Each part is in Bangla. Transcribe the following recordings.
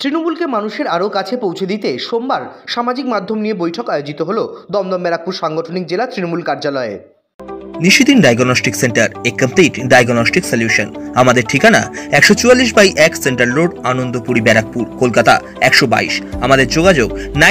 তৃণমূলকে মানুষের আরও কাছে পৌঁছে দিতে সোমবার সামাজিক মাধ্যম নিয়ে বৈঠক আয়োজিত হলো দমদম ব্যারাকপুর সাংগঠনিক জেলা তৃণমূল কার্যালয়ে। Nishidin diagnostic centre, a complete diagnostic solution. আমাদের ঠিকানা 144/1 সেন্ট্রাল রোড, আনন্দপুরি, ব্যারাকপুর, কলকাতা 122। আমাদের যোগাযোগ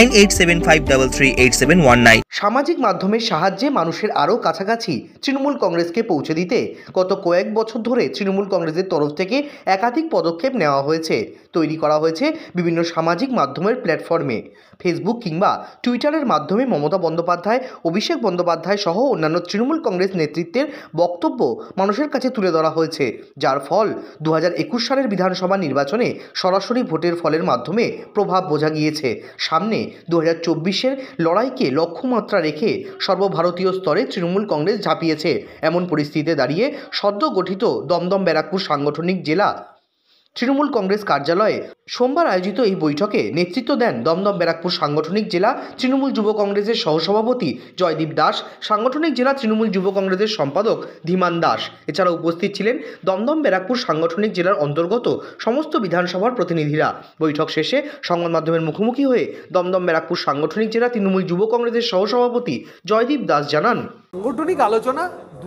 9875338719। সামাজিক মাধ্যমের সাহায্যে মানুষের আরও কাছাকাছি তৃণমূল কংগ্রেসকে পৌঁছে দিতে গত কয়েক বছর ধরে তৃণমূল কংগ্রেসের তরফ থেকে একাধিক পদক্ষেপ নেওয়া হয়েছে। তৈরি করা হয়েছে বিভিন্ন সামাজিক মাধ্যমের প্ল্যাটফর্মে, ফেসবুক কিংবা টুইটারের মাধ্যমে মমতা বন্দ্যোপাধ্যায়, অভিষেক বন্দ্যোপাধ্যায় সহ অন্যান্য তৃণমূল কংগ্রেস নেতৃত্বের বক্তব্য মানুষের কাছে তুলে ধরা হয়েছে, যার ফল 2021 সালের বিধানসভা নির্বাচনে সরাসরি ভোটের ফলের মাধ্যমে প্রভাব বোঝা গিয়েছে। সামনে 2024-এর লড়াইকে লক্ষ্যমাত্রা রেখে সর্বভারতীয় স্তরে তৃণমূল কংগ্রেস ঝাঁপিয়েছে। এমন পরিস্থিতিতে দাঁড়িয়ে সদ্য গঠিত দমদম ব্যারাকপুর সাংগঠনিক জেলা তৃণমূল কংগ্রেস কার্যালয়ে সোমবার আয়োজিত এই বৈঠকে নেতৃত্ব দেন দমদম ব্যারাকপুর সাংগঠনিক জেলা তৃণমূল যুব কংগ্রেসের সহসভাপতি জয়দীপ দাস, সাংগঠনিক জেলা তৃণমূল যুব কংগ্রেসের সম্পাদক ধীমান দাস। এছাড়া উপস্থিত ছিলেন দমদম ব্যারাকপুর সাংগঠনিক জেলার অন্তর্গত সমস্ত বিধানসভার প্রতিনিধিরা। বৈঠক শেষে সংবাদ মাধ্যমের মুখোমুখি হয়ে দমদম ব্যারাকপুর সাংগঠনিক জেলা তৃণমূল যুব কংগ্রেসের সহসভাপতি জয়দীপ দাস জানান, সাংগঠনিক আলোচনা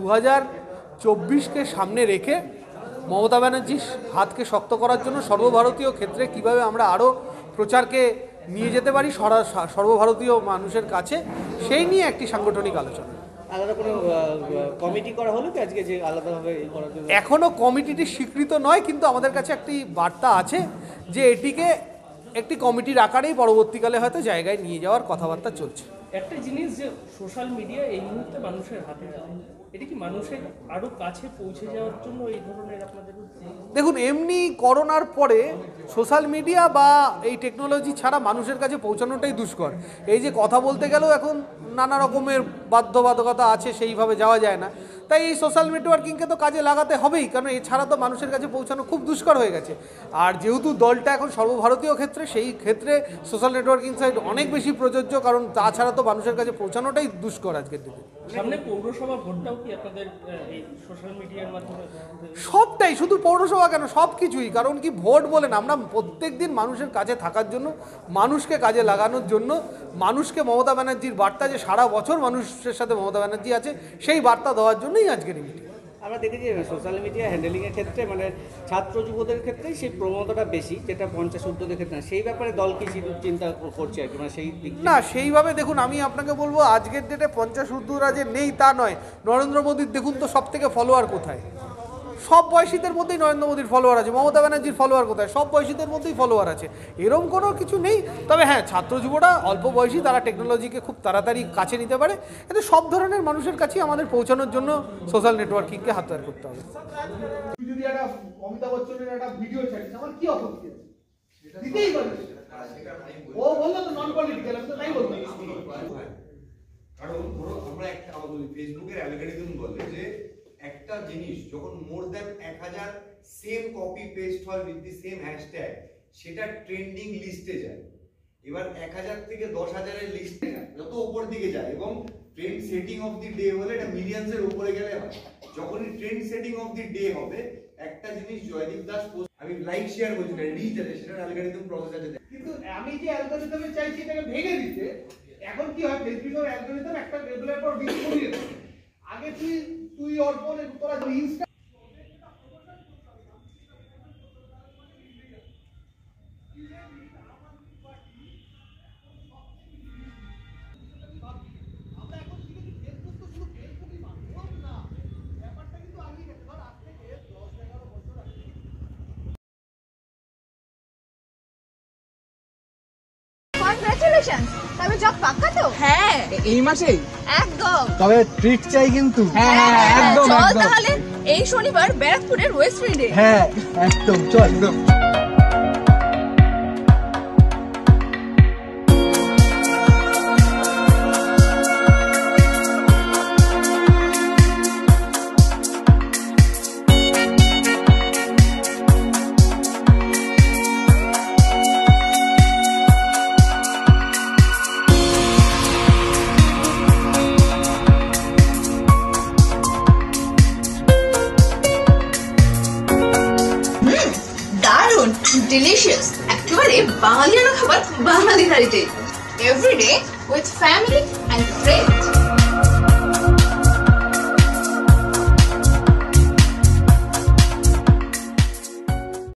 2024-কে সামনে রেখে মমতা ব্যানার্জির হাতকে শক্ত করার জন্য সর্বভারতীয় ক্ষেত্রে কিভাবে আমরা আরও প্রচারকে নিয়ে যেতে পারি সর্বভারতীয় মানুষের কাছে, সেই নিয়ে একটি সাংগঠনিক আলোচনা। আলাদা কোনো কমিটি করা হলো কি আজকে, যে আলাদাভাবে করার জন্য? এখনও কমিটিটি স্বীকৃত নয়, কিন্তু আমাদের কাছে একটি বার্তা আছে যে এটিকে একটি কমিটির আকারেই পরবর্তীকালে হয়তো জায়গায় নিয়ে যাওয়ার কথাবার্তা চলছে। একটা জিনিস যে সোশ্যাল মিডিয়া এই মুহূর্তে মানুষের হাতে যায়, এটা কি মানুষের আরও কাছে পৌঁছে যাওয়ার জন্য এই ধরনের আপনাদের? দেখুন, এমনি করোনার পরে সোশ্যাল মিডিয়া বা এই টেকনোলজি ছাড়া মানুষের কাছে পৌঁছানোটাই দুষ্কর। এই যে কথা বলতে গেলেও এখন নানা রকমের বাধ্যবাধকতা আছে, সেইভাবে যাওয়া যায় না। তাই এই সোশ্যাল নেটওয়ার্কিংকে তো কাজে লাগাতে হবেই, কারণ এছাড়া তো মানুষের কাছে পৌঁছানো খুব দুষ্কর হয়ে গেছে। আর যেহেতু দলটা এখন সর্বভারতীয় ক্ষেত্রে, সেই ক্ষেত্রে সোশ্যাল নেটওয়ার্কিং সাইট অনেক বেশি প্রযোজ্য, কারণ তাছাড়া তো মানুষের কাছে পৌঁছানোটাই দুষ্কর আজকের দিনে। সামনে পৌরসভা ভোটটাও কি আপনাদের এই সোশ্যাল মিডিয়ার মাধ্যমে? সবটাই, শুধু পৌরসভা কেন, সব কিছুই। কারণ কি, ভোট বলেন, আমরা প্রত্যেক দিন মানুষের কাছে থাকার জন্য, মানুষকে কাজে লাগানোর জন্য, মানুষকে মমতা ব্যানার্জির বার্তা, যে সারা বছর মানুষের সাথে মমতা ব্যানার্জি আছে, সেই বার্তা দেওয়ার জন্যই আজকের এই মিটিং। আমরা দেখেছি সোশ্যাল মিডিয়া হ্যান্ডেলিংয়ের ক্ষেত্রে, মানে ছাত্র যুবদের ক্ষেত্রেই সেই প্রবণতাটা বেশি, যেটা 50-60-দের ক্ষেত্রে না। সেই ব্যাপারে দল কি চিন্তা করছে আর কি, মানে সেই দিক না, সেইভাবে দেখুন, আমি আপনাকে বলবো আজকের ডেটে 50-60-রা যে নেই তা নয়। নরেন্দ্র মোদীর দেখুন তো সব থেকে ফলোয়ার কোথায়, সব বয়সীদের মধ্যেই নরেন্দ্র মোদীর ফলোয়ার আছে। মমতা ব্যানার্জির ফলোয়ার কোথায়, সব বয়সীদের মধ্যেই ফলোয়ার আছে। এরকম কোনো কিছু নেই। তবে হ্যাঁ, ছাত্র যুবরা অল্প বয়সী, তারা টেকনোলজিকে খুব তাড়াতাড়ি কাছে নিতে পারে। কিন্তু সব ধরনের মানুষের কাছেই আমাদের পৌঁছানোর জন্য সোশ্যাল নেটওয়ার্কিংকে হাতিয়ার করতে হবে। যদি একটা অমিতাভ বচ্চনের একটা ভিডিও ছাড়িস, আমার কি আপত্তি আছে? দিতেই পারে। ও বললো তো নন পলিটিক্যাল, আমি তো তাই বলবো। কারণ ধরো আমরা একটা ফেসবুকের অ্যালগরিদম বলে যে একটা জিনিস যখন more than 1000 same copy paste হয় উইথ দি সেম হ্যাশট্যাগ, সেটা ট্রেন্ডিং লিস্টে যায়। এবার 1000 থেকে 10,000-এর লিস্টে যত উপর দিকে যায়, এবং trend setting of the day হলে এটা মিলিয়ন্সের উপরে গেলে হয়। যখনই trend setting of the day হবে, একটা জিনিস জয়দীপ দাস পোস্ট, আমি লাইক শেয়ার বলছি না, রিচ আছে, সেটার অ্যালগরিদম প্রসেস আছে। কিন্তু আমি যে অ্যালগরিদমে চাইছি এটাকে ভেঙে দিতে, এখন কি হয়, ফেসবুকের অ্যালগরিদম একটা লেভেলের পর রিচ করিয়ে দেয়। আগে তুই অর্পণ তোরা ইনস্টা কংগ্রাচুলেশনস, তবে জব পাক্কা তো? হ্যাঁ, এই মাসেই একদম। তবে ট্রিট চাই কিন্তু। হ্যাঁ একদম চল একদম। তাহলে এই শনিবার ব্যারাকপুরের ওয়েস্ট এন্ডে। হ্যাঁ একদম, চল একদম। দারুণ। বাঙালিয়ানা খাবার বাঙালি থালিতে everyday with family and friends.